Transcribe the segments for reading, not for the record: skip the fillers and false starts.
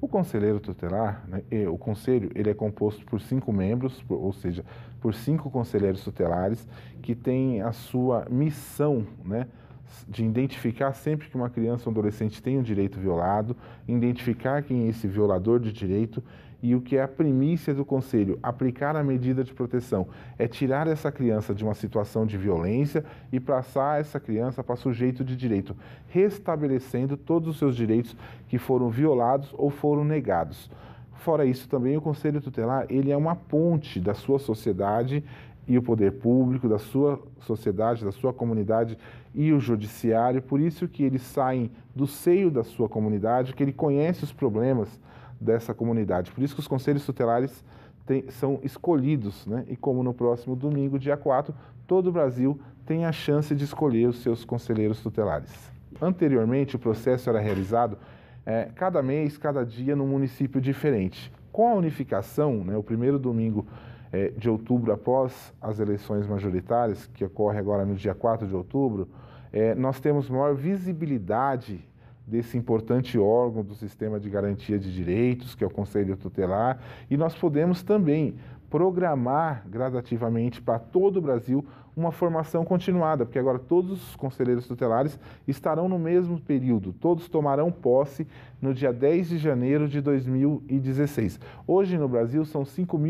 conselheiro tutelar, né, o conselho, ele é composto por 5 membros, ou seja, por 5 conselheiros tutelares que têm a sua missão, né, de identificar sempre que uma criança ou adolescente tem um direito violado, identificar quem é esse violador de direito e o que é a primícia do conselho, aplicar a medida de proteção, é tirar essa criança de uma situação de violência e passar essa criança para sujeito de direito, restabelecendo todos os seus direitos que foram violados ou foram negados. Fora isso, também o Conselho Tutelar, ele é uma ponte da sua sociedade e o poder público, da sua sociedade, da sua comunidade e o judiciário, por isso que eles saem do seio da sua comunidade, que ele conhece os problemas dessa comunidade. Por isso que os conselhos tutelares são escolhidos, né? E como no próximo domingo, dia 4, todo o Brasil tem a chance de escolher os seus conselheiros tutelares. Anteriormente, o processo era realizado cada mês, cada dia, num município diferente. Com a unificação, né, o primeiro domingo de outubro, após as eleições majoritárias, que ocorre agora no dia 4 de outubro, nós temos maior visibilidade desse importante órgão do sistema de garantia de direitos, que é o Conselho Tutelar, e nós podemos também programar gradativamente para todo o Brasil uma formação continuada, porque agora todos os conselheiros tutelares estarão no mesmo período, todos tomarão posse no dia 10 de janeiro de 2016. Hoje no Brasil são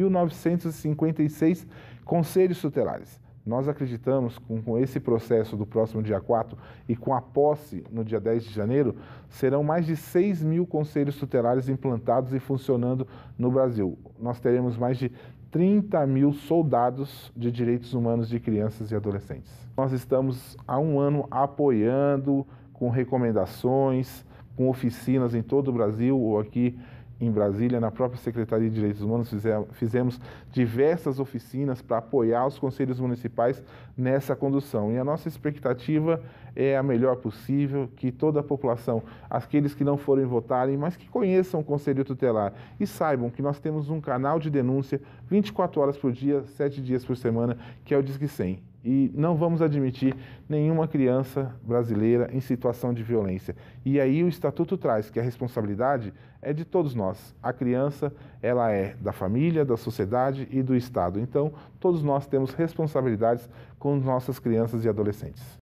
5.956 conselhos tutelares. Nós acreditamos que com esse processo do próximo dia 4 e com a posse no dia 10 de janeiro, serão mais de 6.000 conselhos tutelares implantados e funcionando no Brasil. Nós teremos mais de 30.000 soldados de direitos humanos de crianças e adolescentes. Nós estamos há um ano apoiando, com recomendações, com oficinas em todo o Brasil ou aqui em Brasília, na própria Secretaria de Direitos Humanos, fizemos diversas oficinas para apoiar os conselhos municipais nessa condução. E a nossa expectativa é a melhor possível, que toda a população, aqueles que não forem votarem, mas que conheçam o Conselho Tutelar e saibam que nós temos um canal de denúncia 24 horas por dia, 7 dias por semana, que é o Disque 100. E não vamos admitir nenhuma criança brasileira em situação de violência. E aí o Estatuto traz que a responsabilidade é de todos nós. A criança, ela é da família, da sociedade e do Estado. Então, todos nós temos responsabilidades com nossas crianças e adolescentes.